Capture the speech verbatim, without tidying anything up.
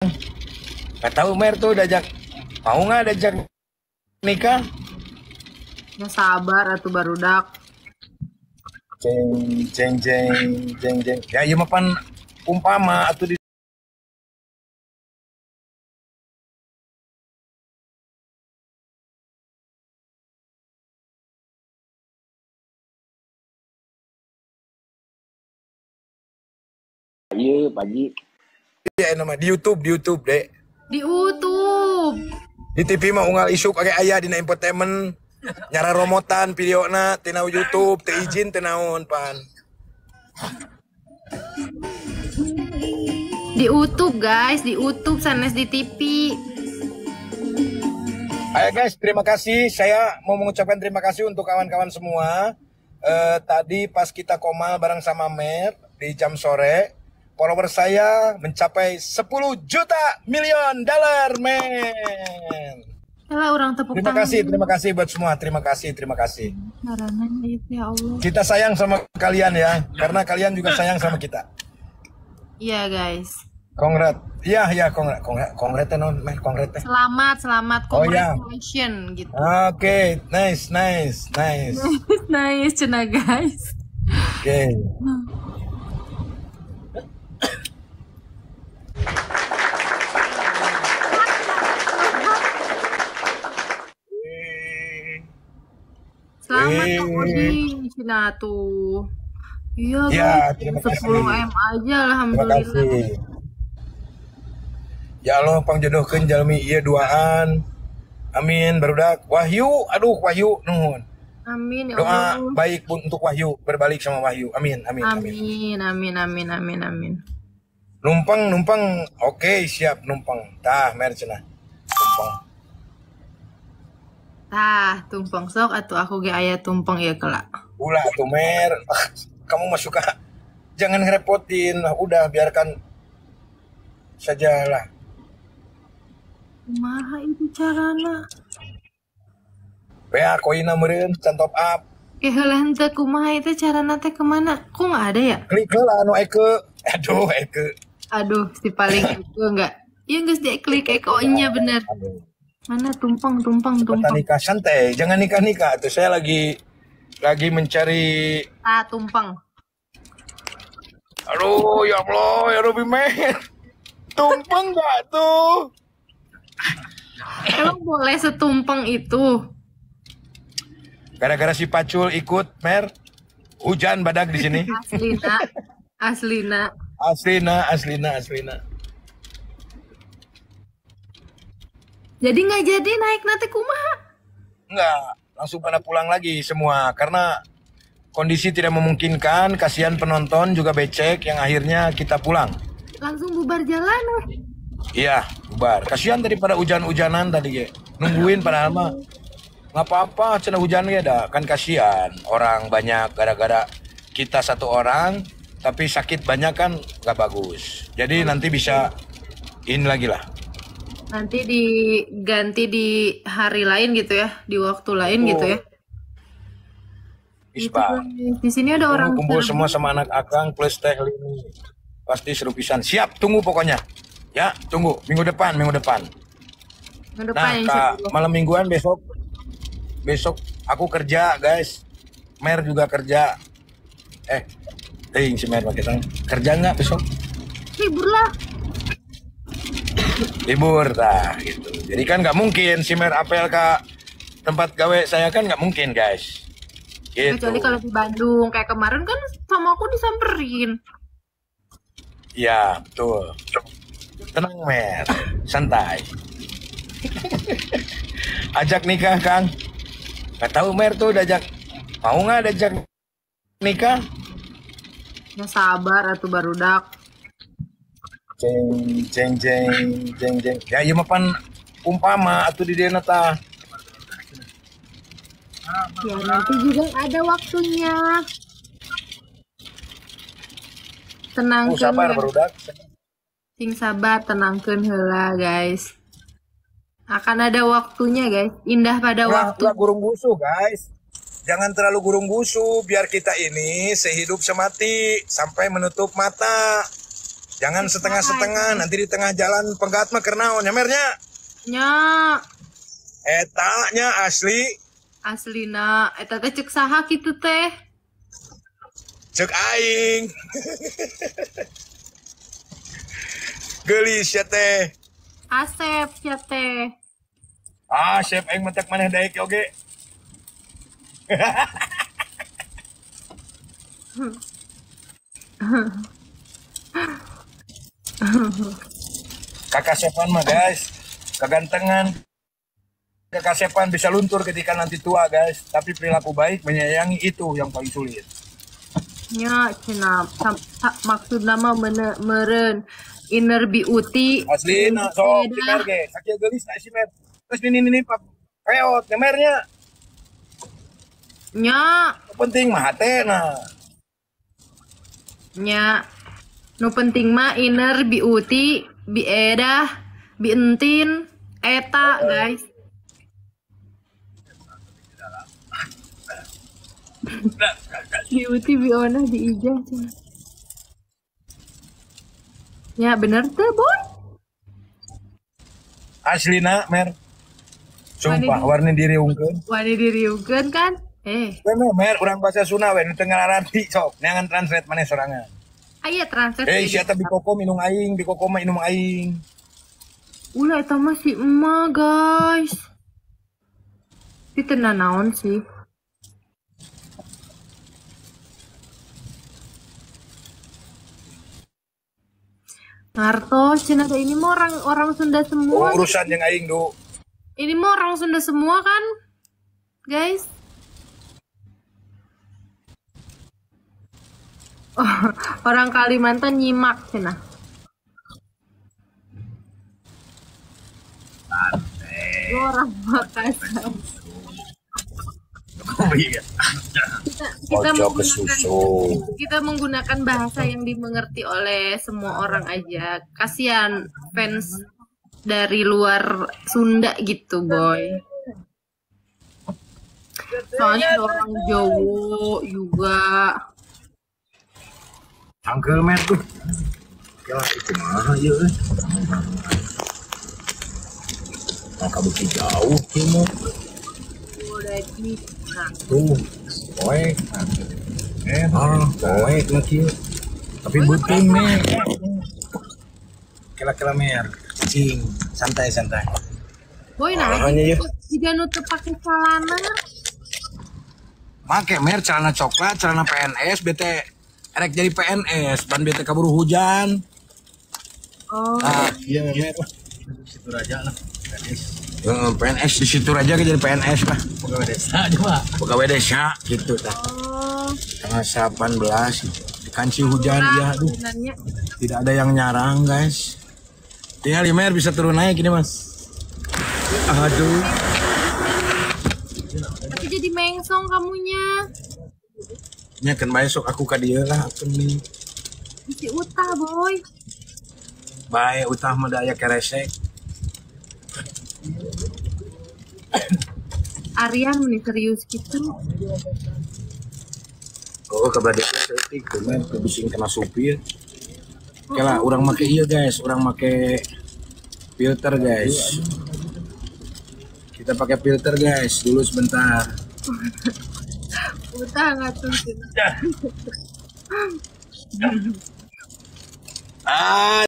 Kang. Gak tahu Mer tuh diajak, mau nggak diajak nikah? Ya sabar atuh barudak. Jeng jeng jeng jeng jeng. Ya ieu mah pan umpama atuh di ieu pagi. Ya nama di YouTube, di YouTube, Dek. Di YouTube. Di T V mah unggal isuk age aya dina infotainment. Nyara romotan videona tina YouTube, teu izin teu naon pan. Di YouTube guys, di YouTube sanes di T V. Ayo guys, terima kasih. Saya mau mengucapkan terima kasih untuk kawan-kawan semua. Uh, tadi pas kita komal bareng sama Mer di jam sore, follower saya mencapai sepuluh juta milion dolar, men. Yalah orang tepuk Terima tangan. kasih, terima kasih buat semua. Terima kasih, terima kasih. Karena ya Allah. Kita sayang sama kalian ya, karena kalian juga sayang sama kita. Iya guys. Kongrat. Iya, iya, kongrat. Kongrat, kongrat non, Mer, kongrat. Selamat, selamat, Oh, ya. congratulations gitu. Oke, okay. nice, nice, nice. Nice, cina guys. Oke. Okay. Selamat Eh. Kak Odi, cina tuh. Iya Ya, guys, terima kasih. sepuluh M aja Terima alhamdulillah. kasih. Ya Allah pangjodohkeun jalmi ieu duaan. Amin barudak. Wahyu, aduh Wahyu nuhun. Amin ya Doa Allah. baik pun untuk Wahyu berbalik sama Wahyu. Amin, amin, amin. Amin, amin, amin, amin, amin. Numpang, numpang. Oke, siap numpang. Tah, mer cenah. Numpang. Tah, tumpeng sok atuh aku ge aya tumpeng ieu kelak. Ulah tuh mer. Ah, kamu mah suka jangan ngerepotin. Udah biarkan sajalah. Kumaha itu carana? Bea koina meureun can top up. Eh heula henteu kumaha itu carana teh kemana? Kok nggak ada ya? Klik heula anu Eke. Aduh, Eke. Aduh, si paling itu enggak. Iya geus diklik eko-nya bener. Aduh. Mana tumpeng, tumpeng, Cepetan tumpeng. nikah santai, jangan nikah-nikah. Tuh saya lagi lagi mencari. Ah, tumpeng. Aduh, ya Allah, ya Robi Mer. Tumpeng nggak tuh? Emang boleh setumpeng itu? Gara-gara si Pacul ikut, Mer. Hujan badak di sini. Aslina, aslina. Aslina, aslina, aslina. Jadi nggak jadi naik nanti kumaha? Enggak, langsung pada pulang lagi semua. Karena kondisi tidak memungkinkan, kasihan penonton juga becek, yang akhirnya kita pulang. Langsung bubar jalan. Iya, bubar. Kasihan daripada hujan-hujanan tadi, ya. Nungguin padahal mah nggak apa-apa, cenah hujan ya dah. Kan kasihan orang banyak gara-gara kita satu orang, tapi sakit banyak kan nggak bagus. Jadi nanti bisa ini lagi lah. Nanti diganti di hari lain gitu ya, di waktu lain gitu ya. Itu Ispa. guys. Di sini ada orang Kumpul Cirebon. semua sama anak akang plus teh lini. Pasti seru pisan. Siap, tunggu pokoknya. Ya, tunggu minggu depan, minggu depan. Minggu depan Nah, insya Kak, Allah. malam mingguan besok besok aku kerja, guys. Mer juga kerja. Eh, ting si Mer pakai tang. Kerja nggak besok? Libur lah. Libur, nah gitu. Jadi kan nggak mungkin si Mer apel ke tempat gawe saya kan nggak mungkin, guys. Gitu. Kecuali kalau di Bandung kayak kemarin kan sama aku disamperin. Ya, betul. Tenang, Mer. Santai. Ajak nikah, Kang. Gak tahu Mer tuh diajak. Mau nggak diajak nikah? Ya sabar atuh barudak. Jeng, jeng, jeng, jeng, jeng. Ya, ieu mah pan umpama atuh di dieu tah. Ya nanti juga ada waktunya. Oh, Tenangkeun sabar guys. barudak. Sing sabar, tenangkeun heula guys. Akan ada waktunya guys. Indah pada Ulah, waktu. ulah gurung busu, guys. Jangan terlalu gurung busu biar kita ini sehidup semati sampai menutup mata. Jangan setengah-setengah, nanti di tengah jalan penggat mah kernaon nyamernya. Nya Eta nya asli aslina eta teh cek saha kitu teh. cek aing. Geulis ya teh. Asep sia teh. Ah, chef aing mentek maneh daek oge. Kakak Sepan mah guys, kegantengan. Kakak Sepan bisa luntur ketika nanti tua guys, tapi perilaku baik menyayangi itu yang paling sulit. Nya cenah maksud nama meren inner beauty. Asli na sok si mer ge, sakieu geulis na si mer. Terus ini ini pak peot ngemernya. Nya Penting mah hatena. nya nu penting mah inner beauty biedah bientin eta guys. Beauty biona di ijah cenah. Ya bener tuh boy. Aslina mer. Sumpah warna diri ungkeun. Wani diriukeun kan? Eh, Bener mer urang bahasa Sunda we nu teu ngararanti sok. Neangan translate maneh sorangan. aya translate. Eh sia teh bikoko minum aing, bikoko mah minum aing. Ulah eta mah si emak guys. Itu teu naon sih. Ngartos, cenah teh ini mah orang orang Sunda semua. Oh, urusan yang aing du. Ini mah orang Sunda semua kan, guys. Oh, orang Kalimantan nyimak cenah. Lu orang Makassar. Oh iya. Kita, kita Ojo ke menggunakan susu. kita menggunakan bahasa yang dimengerti oleh semua orang aja. Kasihan fans dari luar Sunda gitu, boy. Soalnya ada orang Jawa juga. Angkel mer tuh. Ya itu mah ya. Maka bukti jauh kieu. Udah bisa. Tuh, poek. Eh, ah, poek mah kieu. Tapi beuting nih. Kela-kela mer. Cing, santai-santai. Boy nah, Makanya ya. jika nutup pakai celana. Make mer celana coklat, celana P N S, bete erek jadi P N S, ban bete kaburu hujan. Oh, Ah, iya mer. Situ raja lah. Heeh, P N S di situ raja ke jadi P N S lah. Pegawai desa aja, Pak. Pegawai desa gitu tah. oh. Tanggal delapan belas dikanci hujan iya aduh. Sebenarnya Tidak ada yang nyarang, guys. Tinggal Imer bisa turun naik ini, Mas. Aduh. tapi jadi mengsong kamunya. Nya kan besok aku ka dieu lah aku nih. Si Utah, boy. Bae utah mah daya keresek. Aryan nih serius gitu. Oh, kabade setik tuh men bising kena supir. Oke lah, orang make iya guys, orang make filter guys. Kita pakai filter guys dulu sebentar. Utah nggak tuh. Ah.